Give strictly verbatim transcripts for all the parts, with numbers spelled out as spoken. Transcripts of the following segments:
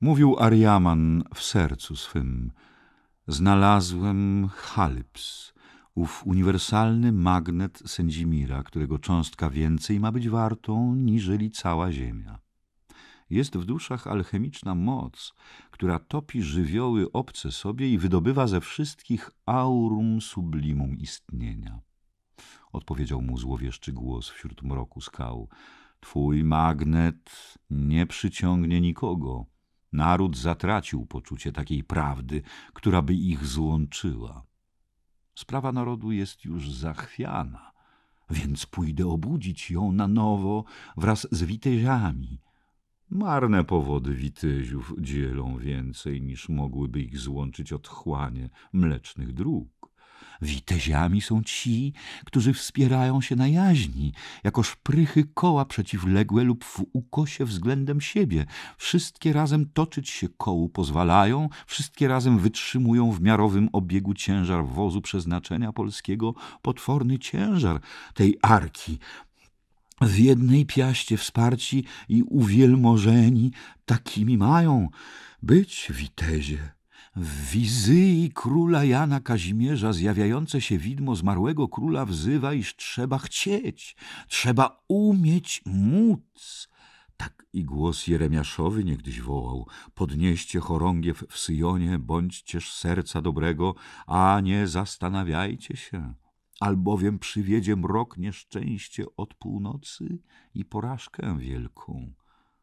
Mówił Arjaman w sercu swym: znalazłem Chalyps, ów uniwersalny magnet Sędzimira, którego cząstka więcej ma być wartą niżeli cała ziemia. Jest w duszach alchemiczna moc, która topi żywioły obce sobie i wydobywa ze wszystkich aurum sublimum istnienia. Odpowiedział mu złowieszczy głos wśród mroku skał: twój magnet nie przyciągnie nikogo. Naród zatracił poczucie takiej prawdy, która by ich złączyła. Sprawa narodu jest już zachwiana, więc pójdę obudzić ją na nowo wraz z witeziami. Marne powody witeziów dzielą więcej, niż mogłyby ich złączyć otchłanie mlecznych dróg. Witeziami są ci, którzy wspierają się na jaźni, jako szprychy koła przeciwległe lub w ukosie względem siebie. Wszystkie razem toczyć się kołu pozwalają, wszystkie razem wytrzymują w miarowym obiegu ciężar wozu przeznaczenia polskiego, potworny ciężar tej arki. W jednej piaście wsparci i uwielmożeni, takimi mają być witezie. W wizyi króla Jana Kazimierza zjawiające się widmo zmarłego króla wzywa, iż trzeba chcieć, trzeba umieć móc. Tak i głos Jeremiaszowy niegdyś wołał: podnieście chorągiew w Syjonie, bądźcież serca dobrego, a nie zastanawiajcie się, albowiem przywiedzie mrok nieszczęście od północy i porażkę wielką.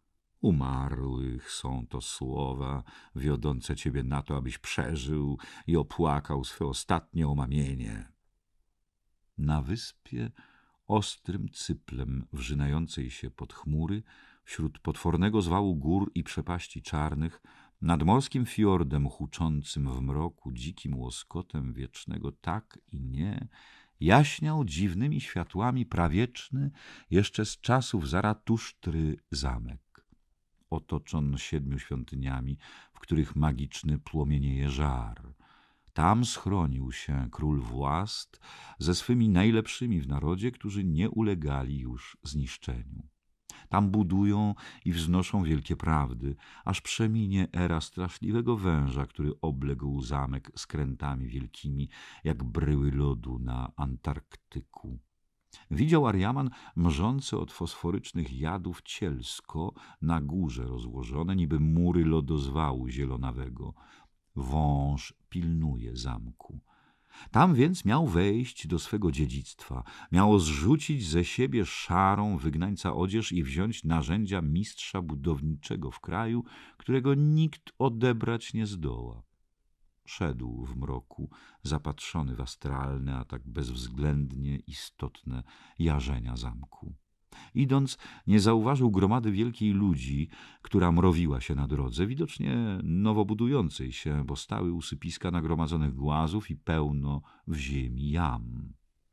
Umarłych są to słowa wiodące ciebie na to, abyś przeżył i opłakał swe ostatnie omamienie. Na wyspie, ostrym cyplem wrzynającej się pod chmury, wśród potwornego zwału gór i przepaści czarnych, nad morskim fiordem huczącym w mroku dzikim łoskotem wiecznego tak i nie, jaśniał dziwnymi światłami prawieczny, jeszcze z czasów Zaratusztry zamek, otoczony siedmiu świątyniami, w których magiczny płomienieje żar. Tam schronił się król Włast ze swymi najlepszymi w narodzie, którzy nie ulegali już zniszczeniu. Tam budują i wznoszą wielkie prawdy, aż przeminie era straszliwego węża, który obległ zamek skrętami wielkimi, jak bryły lodu na Antarktyku. Widział Arjaman mrzące od fosforycznych jadów cielsko na górze rozłożone, niby mury lodozwału zielonawego. Wąż pilnuje zamku. Tam więc miał wejść do swego dziedzictwa, miało zrzucić ze siebie szarą wygnańca odzież i wziąć narzędzia mistrza budowniczego w kraju, którego nikt odebrać nie zdoła. Szedł w mroku, zapatrzony w astralne, a tak bezwzględnie istotne jarzenia zamku. Idąc, nie zauważył gromady wielkiej ludzi, która mrowiła się na drodze, widocznie nowo budującej się, bo stały usypiska nagromadzonych głazów i pełno w ziemi jam.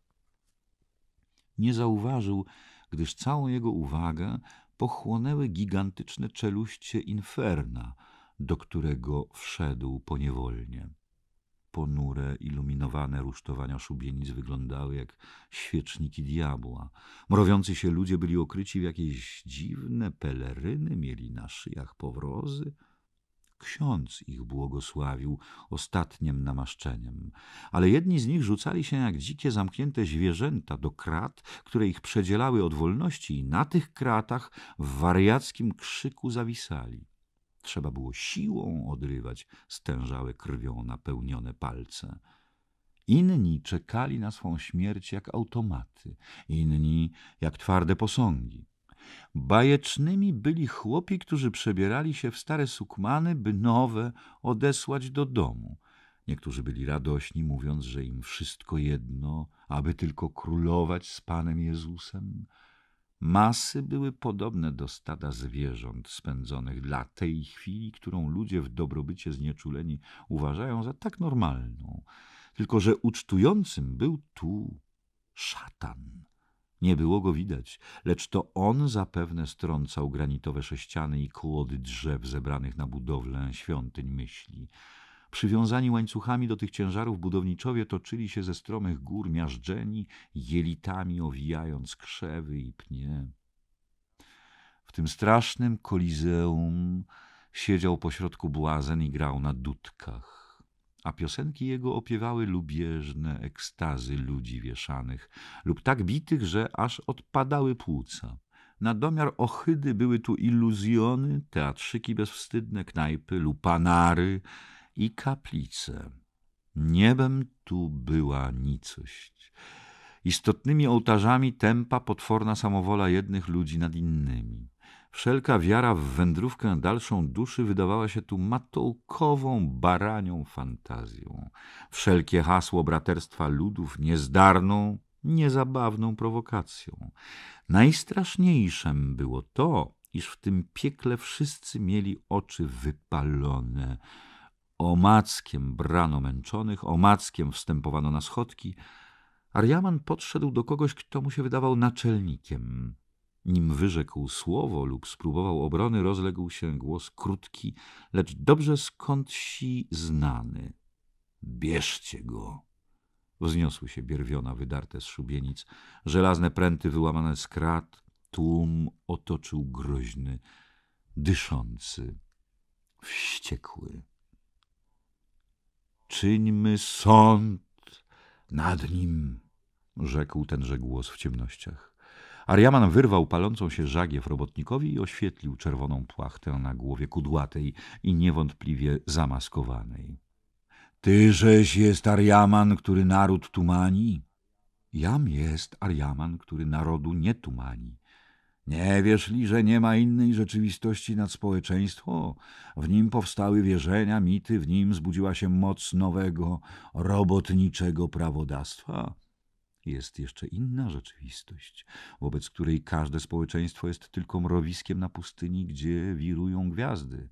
Nie zauważył, gdyż całą jego uwagę pochłonęły gigantyczne czeluście inferna, do którego wszedł poniewolnie. Ponure, iluminowane rusztowania szubienic wyglądały jak świeczniki diabła. Mrowiący się ludzie byli okryci w jakieś dziwne peleryny, mieli na szyjach powrozy. Ksiądz ich błogosławił ostatnim namaszczeniem, ale jedni z nich rzucali się jak dzikie zamknięte zwierzęta do krat, które ich przedzielały od wolności, i na tych kratach w wariackim krzyku zawisali. Trzeba było siłą odrywać stężałe krwią napełnione palce. Inni czekali na swą śmierć jak automaty, inni jak twarde posągi. Bajecznymi byli chłopi, którzy przebierali się w stare sukmany, by nowe odesłać do domu. Niektórzy byli radośni, mówiąc, że im wszystko jedno, aby tylko królować z Panem Jezusem. Masy były podobne do stada zwierząt spędzonych dla tej chwili, którą ludzie w dobrobycie znieczuleni uważają za tak normalną. Tylko że ucztującym był tu szatan. Nie było go widać, lecz to on zapewne strącał granitowe sześciany i kłody drzew zebranych na budowlę świątyń myśli. Przywiązani łańcuchami do tych ciężarów budowniczowie toczyli się ze stromych gór miażdżeni, jelitami owijając krzewy i pnie. W tym strasznym kolizeum Siedział pośrodku błazen i grał na dudkach, a piosenki jego opiewały lubieżne ekstazy ludzi wieszanych lub tak bitych, że aż odpadały płuca. Na domiar ohydy były tu iluzjony, teatrzyki bezwstydne, knajpy, lupanary i kaplice. Niebem tu była nicość. Istotnymi ołtarzami tępa, potworna samowola jednych ludzi nad innymi. Wszelka wiara w wędrówkę dalszą duszy wydawała się tu matołkową, baranią fantazją. Wszelkie hasło braterstwa ludów niezdarną, niezabawną prowokacją. Najstraszniejszem było to, iż w tym piekle wszyscy mieli oczy wypalone. Omackiem brano męczonych, omackiem wstępowano na schodki. Arjaman podszedł do kogoś, kto mu się wydawał naczelnikiem. Nim wyrzekł słowo lub spróbował obrony, rozległ się głos krótki, lecz dobrze skądsi znany. Bierzcie go! Wzniosły się bierwiona wydarte z szubienic, żelazne pręty wyłamane z krat, tłum otoczył groźny, dyszący, wściekły. Czyńmy sąd nad nim, rzekł tenże głos w ciemnościach. Arjaman wyrwał palącą się żagiew robotnikowi i oświetlił czerwoną płachtę na głowie kudłatej i niewątpliwie zamaskowanej. Tyżeś jest Arjaman, który naród tumani? Jam jest Arjaman, który narodu nie tumani. Nie wiesz li, że nie ma innej rzeczywistości nad społeczeństwo? W nim powstały wierzenia, mity, w nim zbudziła się moc nowego, robotniczego prawodawstwa. Jest jeszcze inna rzeczywistość, wobec której każde społeczeństwo jest tylko mrowiskiem na pustyni, gdzie wirują gwiazdy.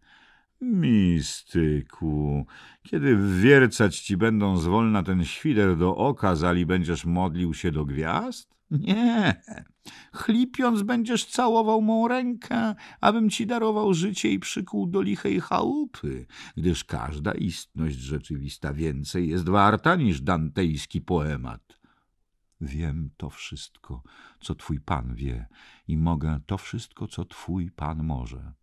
Mistyku, kiedy wwiercać ci będą zwolna ten świder do oka, zali będziesz modlił się do gwiazd? Nie, chlipiąc będziesz całował mą rękę, abym ci darował życie i przykuł do lichej chałupy, gdyż każda istność rzeczywista więcej jest warta niż dantejski poemat. Wiem to wszystko, co twój Pan wie, i mogę to wszystko, co twój Pan może.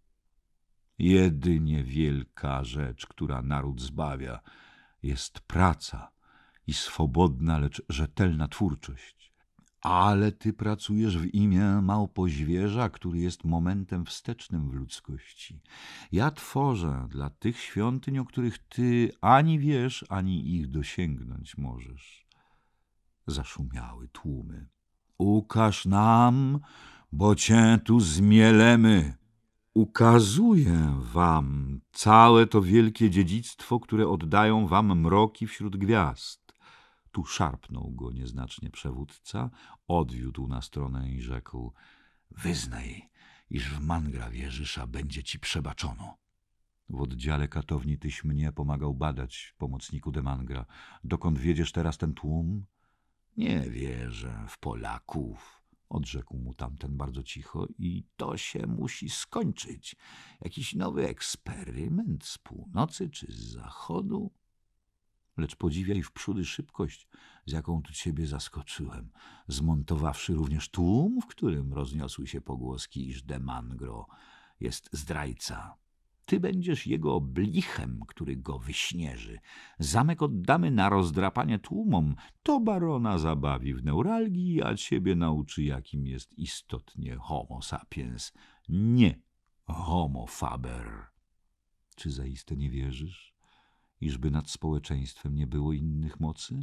Jedynie wielka rzecz, która naród zbawia, jest praca i swobodna, lecz rzetelna twórczość. Ale ty pracujesz w imię małpoźwierza, który jest momentem wstecznym w ludzkości. Ja tworzę dla tych świątyń, o których ty ani wiesz, ani ich dosięgnąć możesz. Zaszumiały tłumy. Ukaż nam, bo cię tu zmielemy. Ukazuję wam całe to wielkie dziedzictwo, które oddają wam mroki wśród gwiazd. Tu szarpnął go nieznacznie przewódca, odwiódł na stronę i rzekł: wyznaj, iż w Mangra wierzysz, a będzie ci przebaczono. W oddziale katowni tyś mnie pomagał badać, pomocniku de Mangra. Dokąd wiedziesz teraz ten tłum? Nie wierzę w Polaków, odrzekł mu tamten bardzo cicho, i to się musi skończyć. Jakiś nowy eksperyment z północy czy z zachodu? Lecz podziwiaj wprzódy szybkość, z jaką tu ciebie zaskoczyłem, zmontowawszy również tłum, w którym rozniosły się pogłoski, iż de Mangro jest zdrajca. Ty będziesz jego oblichem, który go wyśnieży. Zamek oddamy na rozdrapanie tłumom. To barona zabawi w neuralgii, a ciebie nauczy, jakim jest istotnie homo sapiens, nie homo faber. Czy zaiste nie wierzysz, iżby nad społeczeństwem nie było innych mocy?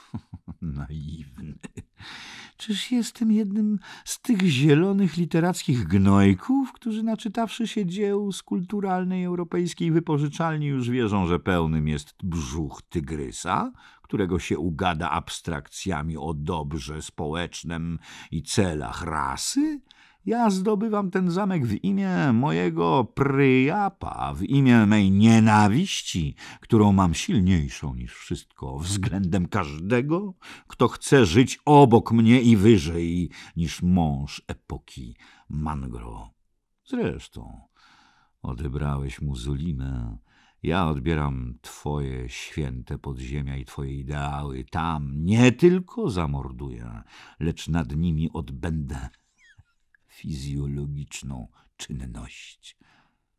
Naiwny. Czyż jestem jednym z tych zielonych literackich gnojków, którzy naczytawszy się dzieł z kulturalnej europejskiej wypożyczalni już wierzą, że pełnym jest brzuch tygrysa, którego się ugada abstrakcjami o dobrze społecznym i celach rasy? Ja zdobywam ten zamek w imię mojego Pryjapa, w imię mej nienawiści, którą mam silniejszą niż wszystko, względem każdego, kto chce żyć obok mnie i wyżej niż mąż epoki Mangro. Zresztą odebrałeś mu Zulimę. Ja odbieram twoje święte podziemia i twoje ideały. Tam nie tylko zamorduję, lecz nad nimi odbędę fizjologiczną czynność.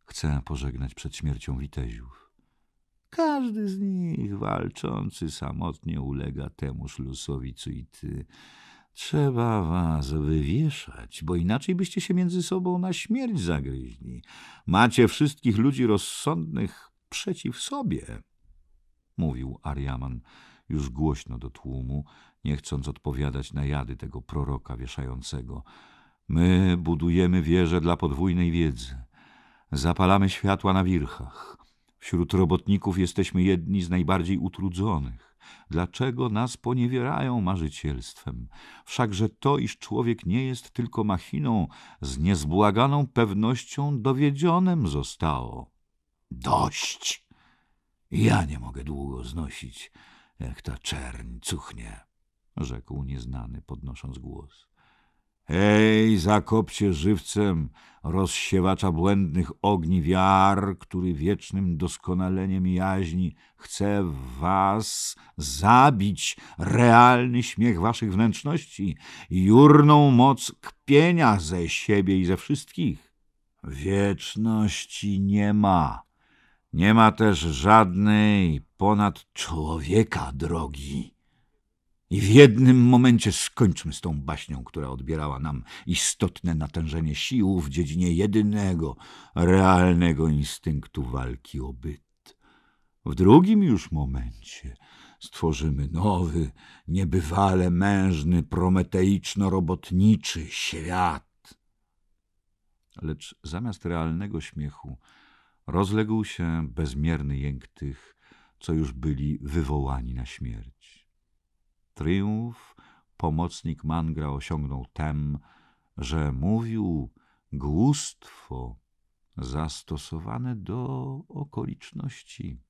chce pożegnać przed śmiercią witeziów. Każdy z nich walczący samotnie ulega temuż losowi, co i ty. Trzeba was wywieszać, bo inaczej byście się między sobą na śmierć zagryźli. Macie wszystkich ludzi rozsądnych przeciw sobie, mówił Aryaman już głośno do tłumu, nie chcąc odpowiadać na jady tego proroka wieszającego. My budujemy wieże dla podwójnej wiedzy. Zapalamy światła na wirchach. Wśród robotników jesteśmy jedni z najbardziej utrudzonych. Dlaczego nas poniewierają marzycielstwem? Wszakże to, iż człowiek nie jest tylko machiną, z niezbłaganą pewnością dowiedzionym zostało. Dość! Ja nie mogę długo znosić, jak ta czerń cuchnie, rzekł nieznany, podnosząc głos. Hej, zakopcie żywcem rozsiewacza błędnych ogni wiar, który wiecznym doskonaleniem jaźni chce w was zabić realny śmiech waszych wnętrzności i jurną moc kpienia ze siebie i ze wszystkich. Wieczności nie ma. Nie ma też żadnej ponad człowieka drogi. I w jednym momencie skończmy z tą baśnią, która odbierała nam istotne natężenie sił w dziedzinie jedynego, realnego instynktu walki o byt. W drugim już momencie stworzymy nowy, niebywale mężny, prometeiczno-robotniczy świat. Lecz zamiast realnego śmiechu rozległ się bezmierny jęk tych, co już byli wywołani na śmierć. Triumf pomocnik Mangra osiągnął tem, że mówił głupstwo zastosowane do okoliczności.